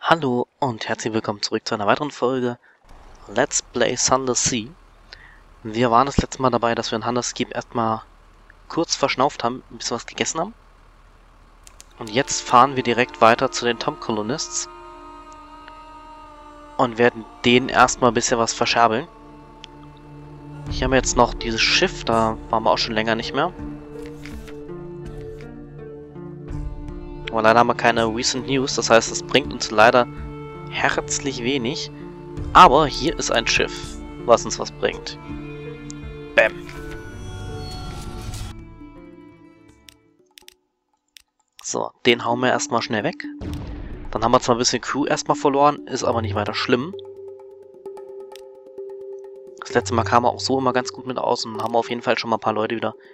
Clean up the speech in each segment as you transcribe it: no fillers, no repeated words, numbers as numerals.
Hallo und herzlich willkommen zurück zu einer weiteren Folge Let's Play Thunder Sea. Wir waren das letzte Mal dabei, dass wir in Thunderscape erstmal kurz verschnauft haben, ein bisschen was gegessen haben. Und jetzt fahren wir direkt weiter zu den Tom Colonists und werden denen erstmal ein bisschen was verscherbeln. Hier haben wir jetzt noch dieses Schiff, da waren wir auch schon länger nicht mehr. Aber leider haben wir keine Recent News, das heißt, es bringt uns leider herzlich wenig. Aber hier ist ein Schiff, was uns was bringt. Bam. So, den hauen wir erstmal schnell weg. Dann haben wir zwar ein bisschen Crew erstmal verloren, ist aber nicht weiter schlimm. Das letzte Mal kam er auch so immer ganz gut mit aus und haben wir auf jeden Fall schon mal ein paar Leute wieder,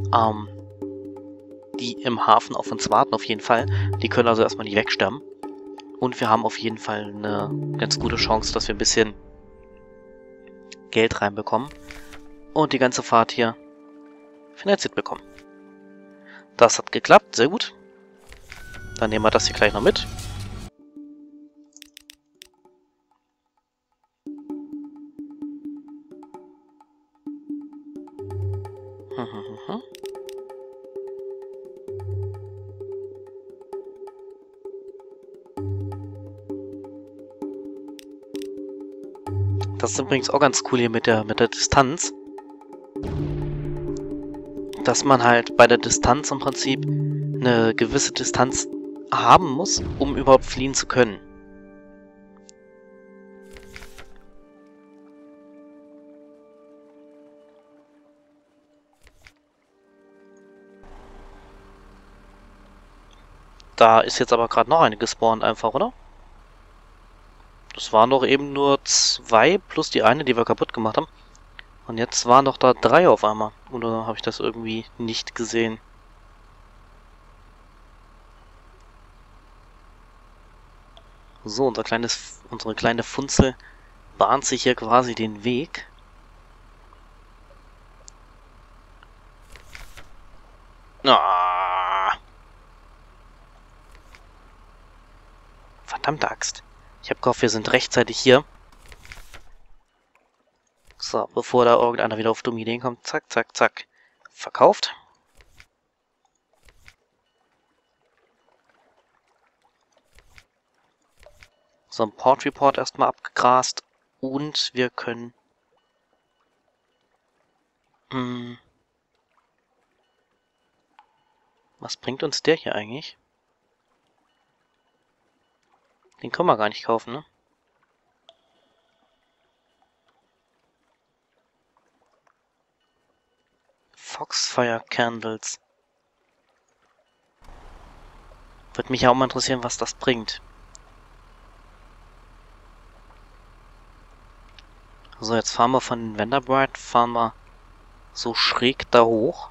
die im Hafen auf uns warten, auf jeden Fall. Die können also erstmal nicht wegsterben. Und wir haben auf jeden Fall eine ganz gute Chance, dass wir ein bisschen Geld reinbekommen. Und die ganze Fahrt hier finanziert bekommen. Das hat geklappt, sehr gut. Dann nehmen wir das hier gleich noch mit. Das ist übrigens auch ganz cool hier mit der Distanz. Dass man halt bei der Distanz im Prinzip eine gewisse Distanz haben muss, um überhaupt fliehen zu können. Da ist jetzt aber gerade noch eine gespawnt einfach, oder? Das waren doch eben nur 2 plus die eine, die wir kaputt gemacht haben. Und jetzt waren doch da 3 auf einmal. Oder habe ich das irgendwie nicht gesehen? So, unsere kleine Funzel bahnt sich hier quasi den Weg. Ah! Verdammte Axt. Ich habe gehofft, wir sind rechtzeitig hier. So, bevor da irgendeiner wieder auf dumme Ideen kommt. Zack, zack, zack. Verkauft. So, ein Port Report erstmal abgegrast. Und wir können... Was bringt uns der hier eigentlich? Den können wir gar nicht kaufen, ne? Foxfire Candles. Würde mich ja auch mal interessieren, was das bringt. So, jetzt fahren wir von Vanderbright, fahren wir so schräg da hoch.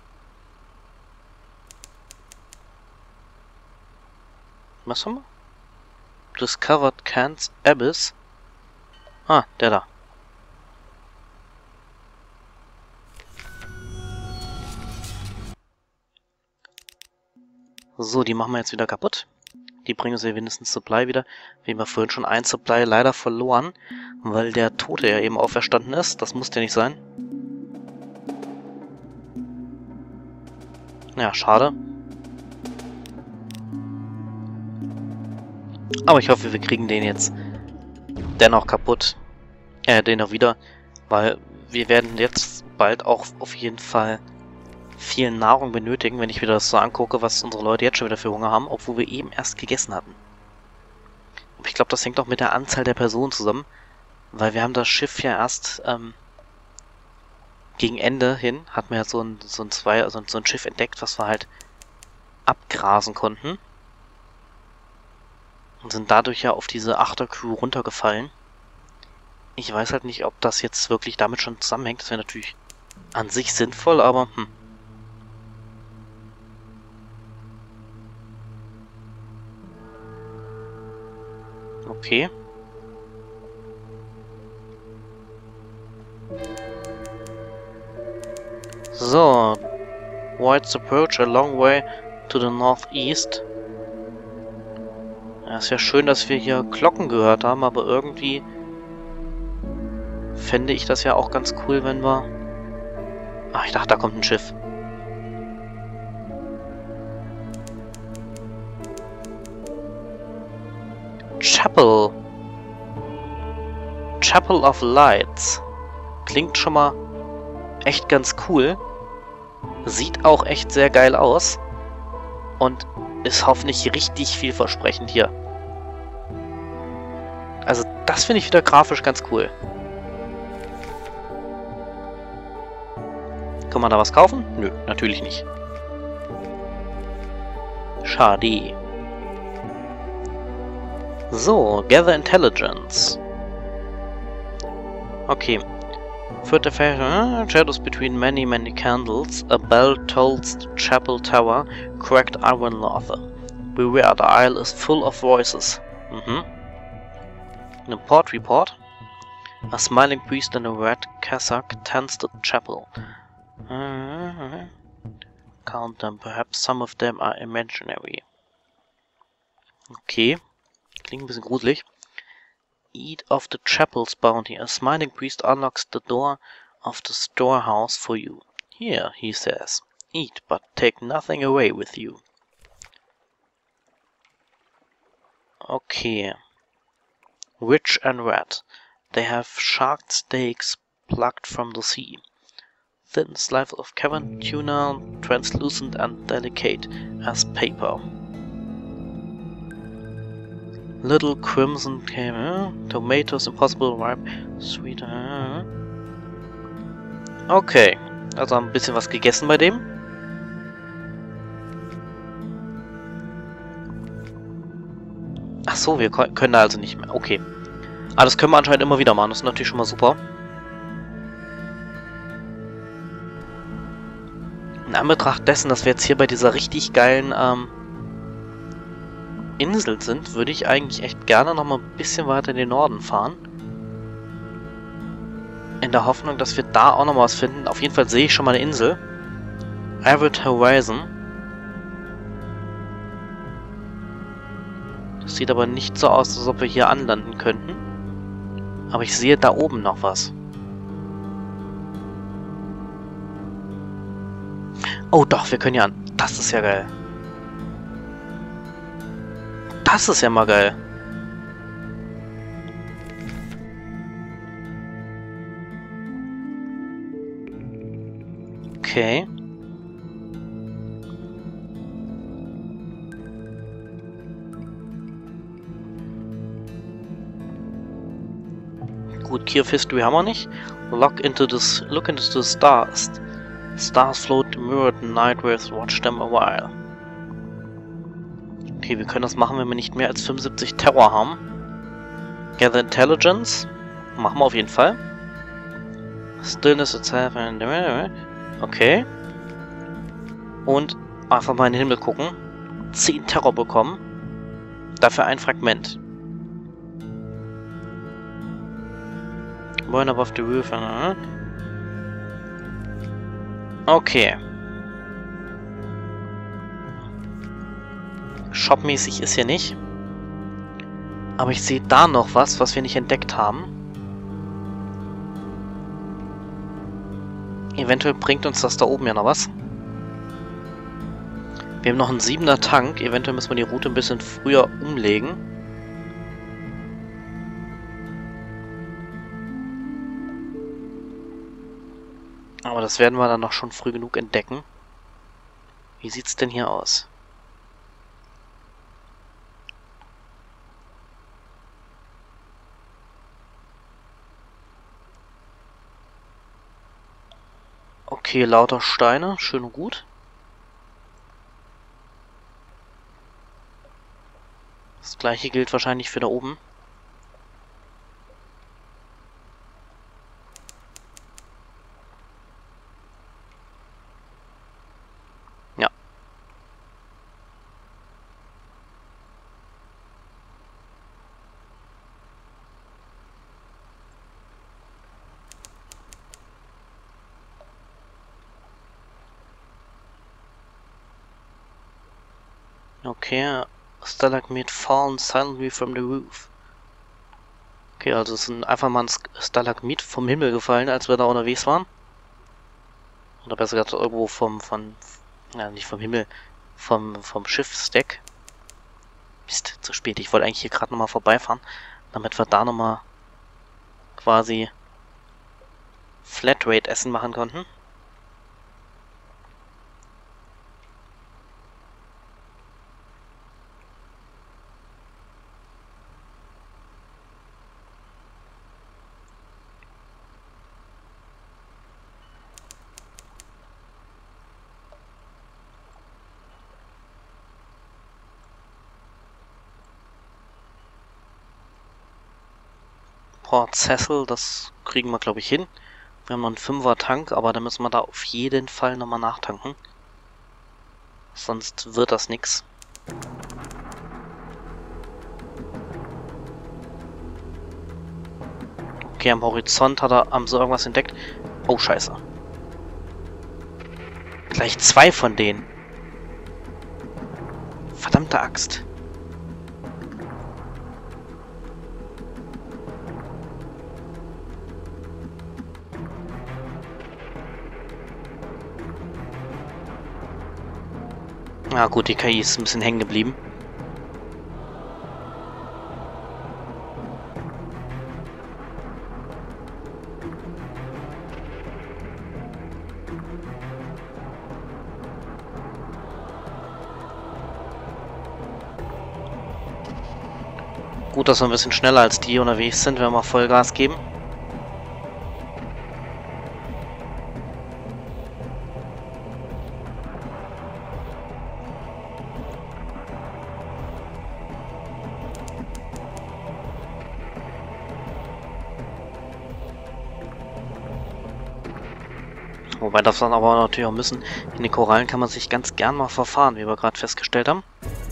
Was haben wir? Discovered Cans Abyss. Ah, der da. So, die machen wir jetzt wieder kaputt. Die bringen uns ja wenigstens Supply wieder. Wir haben ja vorhin schon ein Supply leider verloren, weil der Tote ja eben auferstanden ist. Das musste ja nicht sein. Ja, schade. Aber ich hoffe, wir kriegen den jetzt dennoch kaputt. Den auch wieder, weil wir werden jetzt bald auch auf jeden Fall viel Nahrung benötigen, wenn ich wieder das so angucke, was unsere Leute jetzt schon wieder für Hunger haben, obwohl wir eben erst gegessen hatten. Aber ich glaube, das hängt auch mit der Anzahl der Personen zusammen, weil wir haben das Schiff ja erst gegen Ende hin, hatten wir ja so ein Schiff entdeckt, was wir halt abgrasen konnten. Und sind dadurch ja auf diese Achtercrew runtergefallen. Ich weiß halt nicht, ob das jetzt wirklich damit schon zusammenhängt. Das wäre natürlich an sich sinnvoll, aber Okay. So. White's approach a long way to the northeast. Ja, ist ja schön, dass wir hier Glocken gehört haben, aber irgendwie fände ich das ja auch ganz cool, wenn wir... Ach, ich dachte, da kommt ein Schiff. Chapel. Chapel of Lights. Klingt schon mal echt ganz cool. Sieht auch echt sehr geil aus. Und ist hoffentlich richtig vielversprechend hier. Also das finde ich wieder grafisch ganz cool. Kann man da was kaufen? Nö, natürlich nicht. Schade. So, Gather Intelligence. Okay. Third effect, shadows between many candles. A bell tolls the chapel tower. Correct Iron Lother. Beware, the isle is full of voices. An import report. A smiling priest in a red cassock tends the chapel. Count them. Perhaps some of them are imaginary. Okay. Klingt ein bisschen gruselig. Eat of the chapel's bounty. A smiling priest unlocks the door of the storehouse for you. Here, he says. Eat, but take nothing away with you. Okay. Rich and red. They have shark steaks plucked from the sea. Thin slices of cavern tuna, translucent and delicate as paper. Little crimson tomatoes, impossible ripe, sweet. Okay, also ein bisschen was gegessen bei dem. Ach so, wir können da also nicht mehr. Okay. Aber das können wir anscheinend immer wieder machen. Das ist natürlich schon mal super. In Anbetracht dessen, dass wir jetzt hier bei dieser richtig geilen Insel sind, würde ich eigentlich echt gerne noch mal ein bisschen weiter in den Norden fahren. In der Hoffnung, dass wir da auch noch mal was finden. Auf jeden Fall sehe ich schon mal eine Insel. Arid Horizon. Das sieht aber nicht so aus, als ob wir hier anlanden könnten. Aber ich sehe da oben noch was. Oh doch, wir können ja an. Das ist ja geil. Das ist ja mal geil. Okay. Gut, Key of History haben wir nicht. Look into the stars. Stars float mirrored night with watch them a while. Okay, wir können das machen, wenn wir nicht mehr als 75 Terror haben. Gather Intelligence. Machen wir auf jeden Fall. Stillness itself. Okay. Und einfach mal in den Himmel gucken. 10 Terror bekommen. Dafür ein Fragment. Burn above the roof. Okay. Shopmäßig ist hier nicht. Aber ich sehe da noch was, was wir nicht entdeckt haben. Eventuell bringt uns das da oben ja noch was. Wir haben noch einen 7er Tank. Eventuell müssen wir die Route ein bisschen früher umlegen. Aber das werden wir dann noch schon früh genug entdecken. Wie sieht's denn hier aus? Okay, lauter Steine, schön und gut. Das gleiche gilt wahrscheinlich für da oben. Ja. Okay, Stalagmite fallen silently from the roof. Okay, also es ist einfach mal ein Stalagmit vom Himmel gefallen, als wir da unterwegs waren. Oder besser gesagt irgendwo ja, nicht vom Himmel, vom Schiffsdeck. Mist, zu spät. Ich wollte eigentlich hier gerade nochmal vorbeifahren, damit wir da nochmal quasi Flatrate-Essen machen konnten. Port Cecil, das kriegen wir glaube ich hin. Wir haben noch einen 5er Tank, aber da müssen wir da auf jeden Fall nochmal nachtanken. Sonst wird das nix. Okay, am Horizont haben sie irgendwas entdeckt. Oh, scheiße. Gleich 2 von denen. Verdammte Axt. Na gut, die KI ist ein bisschen hängen geblieben. Gut, dass wir ein bisschen schneller als die unterwegs sind, wenn wir Vollgas geben. Wobei das dann aber natürlich auch müssen. In den Korallen kann man sich ganz gern mal verfahren, wie wir gerade festgestellt haben.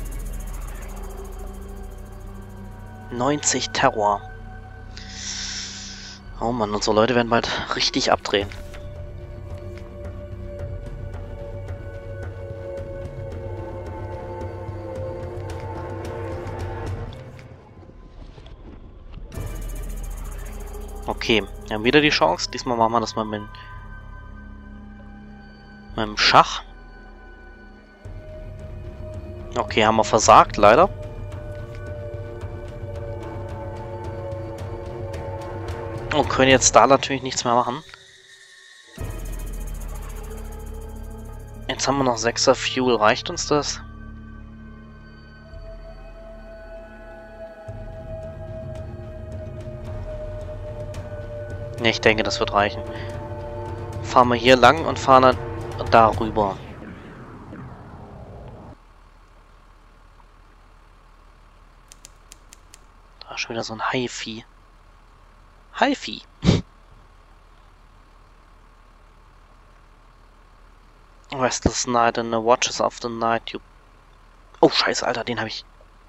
90 Terror. Oh Mann, unsere Leute werden bald richtig abdrehen. Okay, wir haben wieder die Chance. Diesmal machen wir das mal mit dem Schach. Okay, haben wir versagt, leider. Und können jetzt da natürlich nichts mehr machen. Jetzt haben wir noch 6er Fuel. Reicht uns das? Ne, ich denke, das wird reichen. Fahren wir hier lang und fahren dann darüber. Da ist schon wieder so ein Haivieh. Haivieh. Restless night and the watches of the night you... Oh, scheiße, Alter, den habe ich...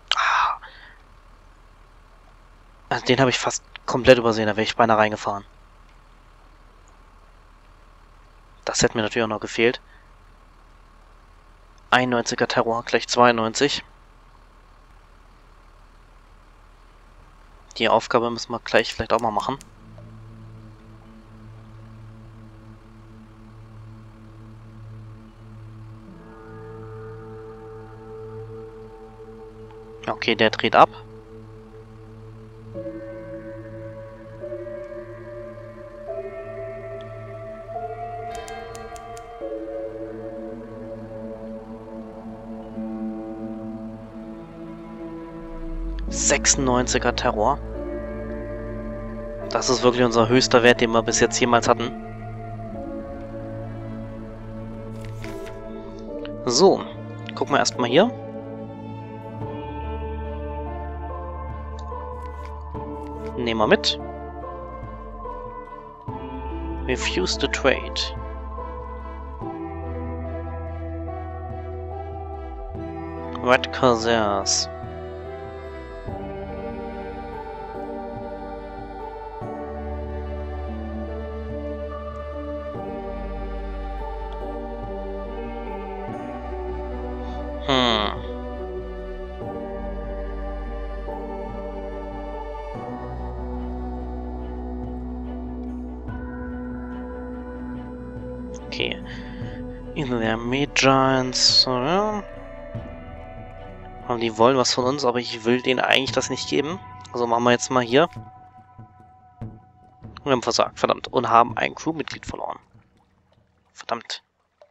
Also den habe ich fast komplett übersehen, da wäre ich beinahe reingefahren. Das hätte mir natürlich auch noch gefehlt. 91er Terror, gleich 92. Die Aufgabe müssen wir gleich vielleicht auch mal machen. Okay, der dreht ab. ...96er Terror. Das ist wirklich unser höchster Wert, den wir bis jetzt jemals hatten. So, gucken wir erstmal hier. Nehmen wir mit. Refuse to trade. Red Corsairs. Okay. In der Mage-Giants. Ja. Und die wollen was von uns, aber ich will denen eigentlich das nicht geben. Also machen wir jetzt mal hier. Wir haben versagt, verdammt. Und haben ein Crewmitglied verloren. Verdammt.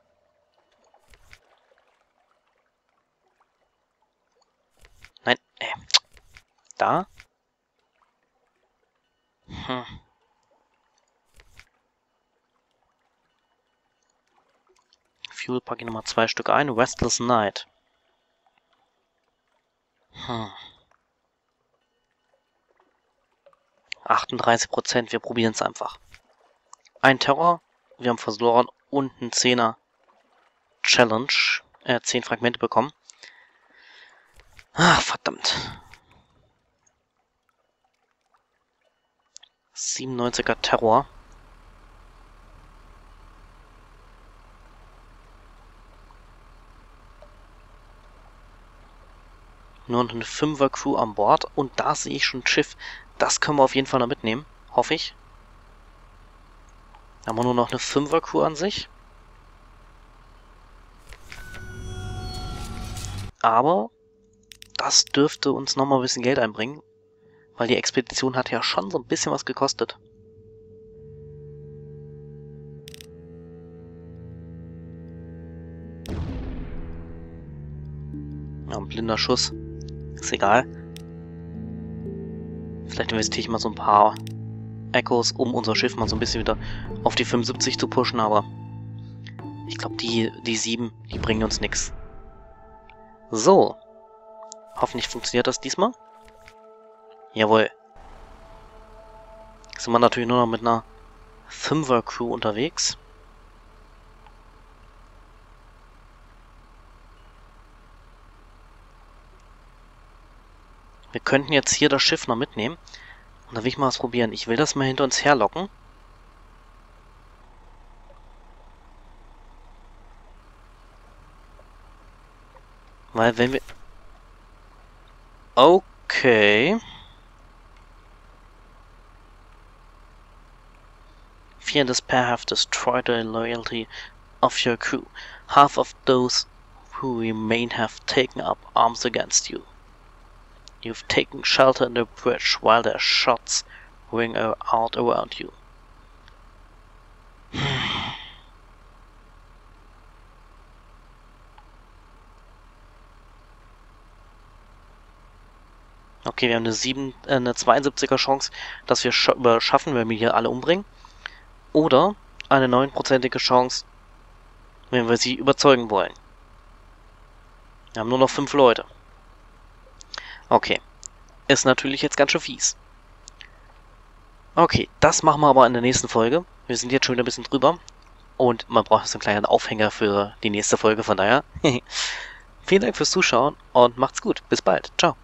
Nein, da? Fuel packe ich nochmal 2 Stück ein. Restless Night. 38%, wir probieren es einfach. Ein Terror, wir haben verloren und ein 10er Challenge. 10 Fragmente bekommen. Ah, verdammt. 97er Terror. Nur eine 5er Crew an Bord. Und da sehe ich schon ein Schiff. Das können wir auf jeden Fall noch mitnehmen. Hoffe ich. Da haben wir nur noch eine 5er Crew an sich. Aber das dürfte uns nochmal ein bisschen Geld einbringen. Weil die Expedition hat ja schon so ein bisschen was gekostet. Ja, ein blinder Schuss. Ist egal. Vielleicht investiere ich mal so ein paar Echos, um unser Schiff mal so ein bisschen wieder auf die 75 zu pushen, aber ich glaube, die 7, die bringen uns nichts. So. Hoffentlich funktioniert das diesmal. Jawohl. Jetzt sind wir natürlich nur noch mit einer 5er Crew unterwegs. Wir könnten jetzt hier das Schiff noch mitnehmen. Und da will ich mal was probieren. Ich will das mal hinter uns herlocken. Weil wenn wir... Okay. Fear and despair have destroyed the loyalty of your crew. Half of those who remain have taken up arms against you. You've taken shelter in the bridge while their shots ring out around you. Okay, wir haben eine 72er Chance, dass wir schaffen, wenn wir hier alle umbringen. Oder eine 9%ige Chance, wenn wir sie überzeugen wollen. Wir haben nur noch 5 Leute. Okay. Ist natürlich jetzt ganz schön fies. Okay, das machen wir aber in der nächsten Folge. Wir sind jetzt schon wieder ein bisschen drüber. Und man braucht so einen kleinen Aufhänger für die nächste Folge, von daher. Vielen Dank fürs Zuschauen und macht's gut. Bis bald. Ciao.